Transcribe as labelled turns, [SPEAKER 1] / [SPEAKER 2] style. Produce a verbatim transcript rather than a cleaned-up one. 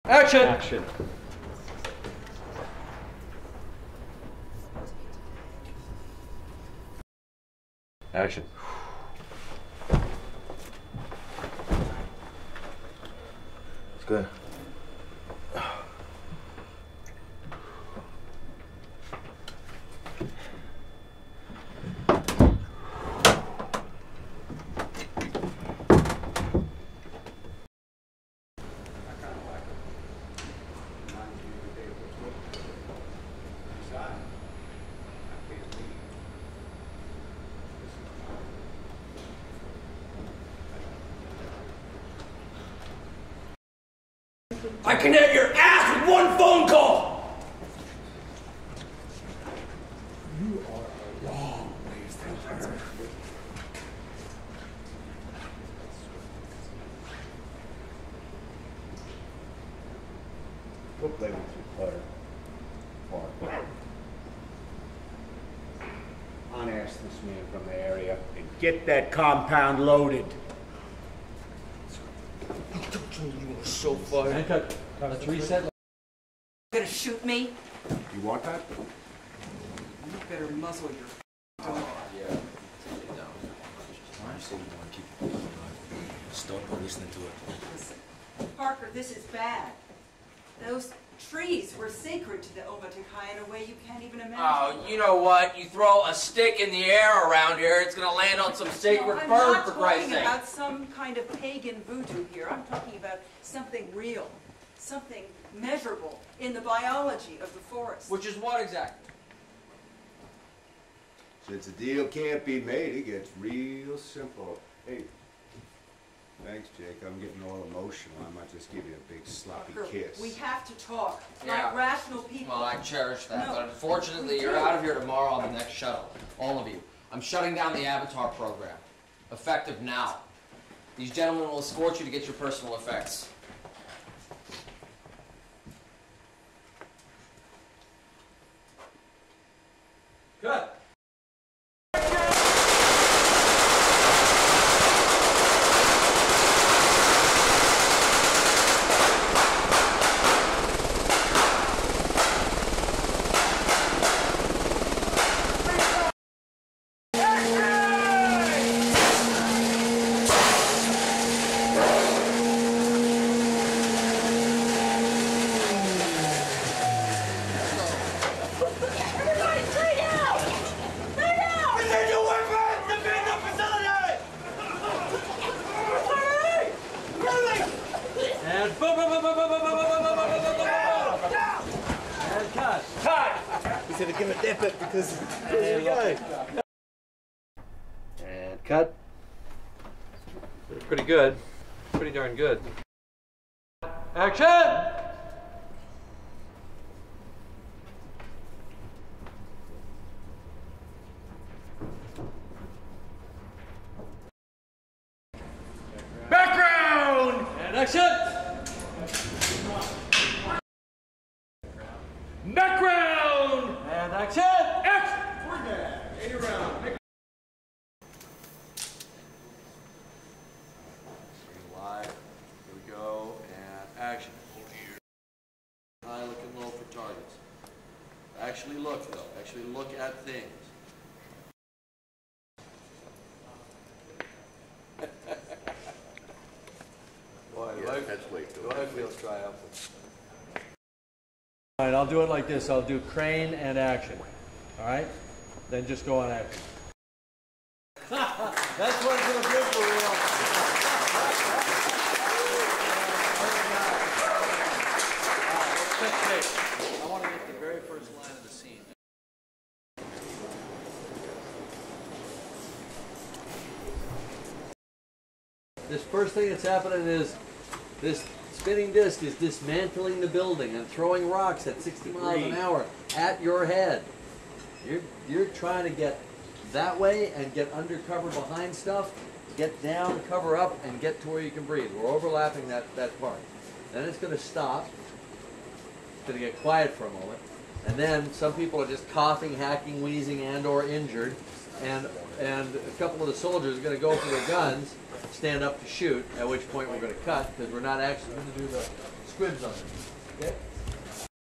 [SPEAKER 1] Action!
[SPEAKER 2] Action.
[SPEAKER 1] Action.
[SPEAKER 3] It's good.
[SPEAKER 4] I can have your ass with one phone call! You are a long ways from her.
[SPEAKER 3] Go play with your putter. Unask this man from the area and get that compound loaded.
[SPEAKER 4] You are so fired.
[SPEAKER 1] Cut. Let's reset.
[SPEAKER 5] You gonna shoot me?
[SPEAKER 3] You want that?
[SPEAKER 5] You better muzzle your dog.
[SPEAKER 4] Yeah. I say you want to keep it going. Stop listening to it.
[SPEAKER 5] Listen, Parker, this is bad. Those trees were sacred to the Omaticaya in a way you can't even imagine.
[SPEAKER 6] Oh, you know what? You throw a stick in the air around here, it's gonna land on some sacred
[SPEAKER 5] no, I'm
[SPEAKER 6] bird,
[SPEAKER 5] not
[SPEAKER 6] for Christ's
[SPEAKER 5] talking
[SPEAKER 6] sake.
[SPEAKER 5] about some kind of pagan voodoo here. I'm talking about something real, something measurable in the biology of the forest.
[SPEAKER 6] Which is what exactly?
[SPEAKER 3] Since the deal can't be made, it gets real simple. Hey, thanks, Jake. I'm getting all emotional. I might just give you a big sloppy
[SPEAKER 5] Parker,
[SPEAKER 3] kiss.
[SPEAKER 5] we have to talk
[SPEAKER 6] Yeah.
[SPEAKER 5] like rational people.
[SPEAKER 6] Well, I cherish that,
[SPEAKER 5] No,
[SPEAKER 6] but unfortunately
[SPEAKER 5] we
[SPEAKER 6] you're
[SPEAKER 5] do.
[SPEAKER 6] out of here tomorrow on the next shuttle. All of you. I'm shutting down the Avatar program. Effective now. These gentlemen will escort you to get your personal effects.
[SPEAKER 1] Cut. And boom, boom, boom, boom, boom, boom, boom, boom, boom, boom, boom, boom, boom, boom. And cut. Cut.
[SPEAKER 3] He's gonna give a dip it because there we go.
[SPEAKER 1] And cut. Pretty good. Pretty darn good. Action!
[SPEAKER 4] Background!
[SPEAKER 1] And action!
[SPEAKER 4] Background!
[SPEAKER 1] And action!
[SPEAKER 4] Action!
[SPEAKER 7] Live. Here we go. And action. High, looking low for targets. Actually look, though. Actually look at things. Boy,
[SPEAKER 3] Yeah,
[SPEAKER 7] life,
[SPEAKER 3] that's way too
[SPEAKER 7] life feels triumphant.
[SPEAKER 1] All right, I'll do it like this. I'll do crane and action. All right? Then just go on action. That's what it's going to do for real.
[SPEAKER 7] I want to get the very first line of the scene.
[SPEAKER 1] This first thing that's happening is this spinning disc is dismantling the building and throwing rocks at sixty miles an hour at your head. You're, you're trying to get that way and get undercover behind stuff, get down, cover up, and get to where you can breathe. We're overlapping that, that part. Then it's going to stop. It's going to get quiet for a moment. And then some people are just coughing, hacking, wheezing, and or injured. And, and a couple of the soldiers are going to go for their guns. stand up to shoot, at which point we're gonna cut, because we're not actually gonna do the squibs on it, okay?